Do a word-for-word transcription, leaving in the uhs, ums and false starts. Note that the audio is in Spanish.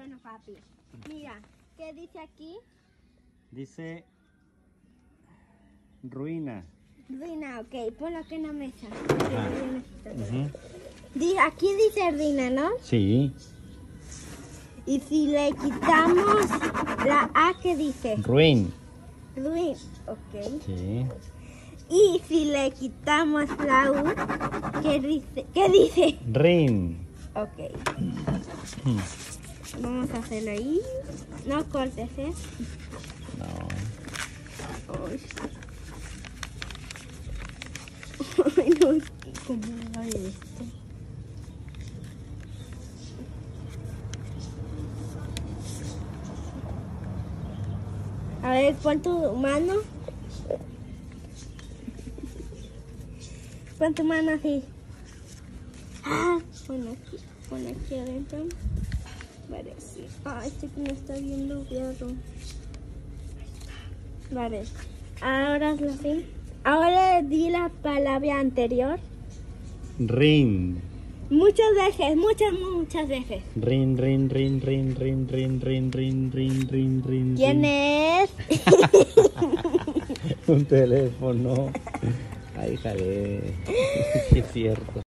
Bueno, papi, mira, ¿qué dice aquí? Dice ruina. Ruina, ok, ponlo aquí en la mesa. Ah. Uh-huh. Di- Aquí dice ruina, ¿no? Sí, Y si le quitamos la A, ¿qué dice? ruin. Ruin, ok. Sí. Y si le quitamos la U, ¿qué dice? ¿Qué dice? Rin. Ok, Hmm. vamos a hacerlo ahí. No cortes, ¿eh? No. Ay. Ay, no, es que ¿cómo va esto? A ver, pon tu mano. Pon tu mano así. Ah, pon aquí, pon aquí adentro. Vale, sí. Ah, este que no está bien lubriado. Vale, ahora hazlo así. Ahora di la palabra anterior. Rin. Muchas veces, muchas, muchas veces. Rin, rin, rin, rin, rin, rin, rin, rin, rin, rin, rin. ¿Quién es? Un teléfono. Ay, jale. Sí, es cierto.